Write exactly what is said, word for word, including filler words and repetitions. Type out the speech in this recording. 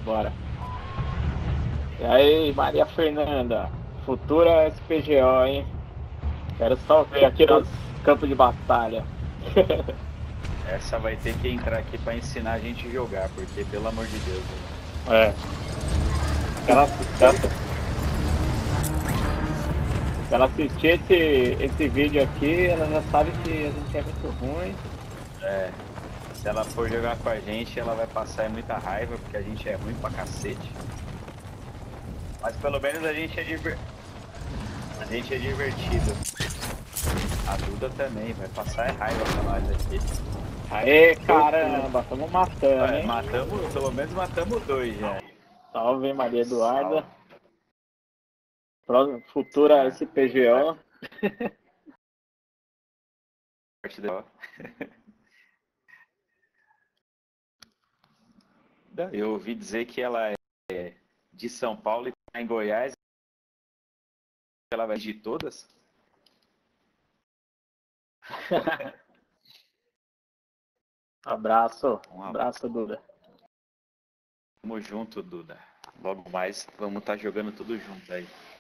Bora. E aí, Maria Fernanda, futura S P G O, hein? Quero só ver aqui nos campos de batalha. Essa vai ter que entrar aqui pra ensinar a gente a jogar, porque pelo amor de Deus. É. Ela, ela, se ela assistir esse, esse vídeo aqui, ela já sabe que a gente é muito ruim. É. Se ela for jogar com a gente, ela vai passar muita raiva, porque a gente é ruim pra cacete. Mas pelo menos a gente é diver... A gente é divertido. A Duda também, vai passar raiva pra nós aqui. Aê, caramba, estamos matando, Ué, hein? matamos, pelo menos matamos dois já. Salve, Maria Eduarda. Salve. Futura Ah. S P G O. Eu ouvi dizer que ela é de São Paulo e tá em Goiás. Ela vai de todas? Abraço. Um Abraço, Duda. Tamo junto, Duda. Logo mais vamos estar jogando tudo junto aí.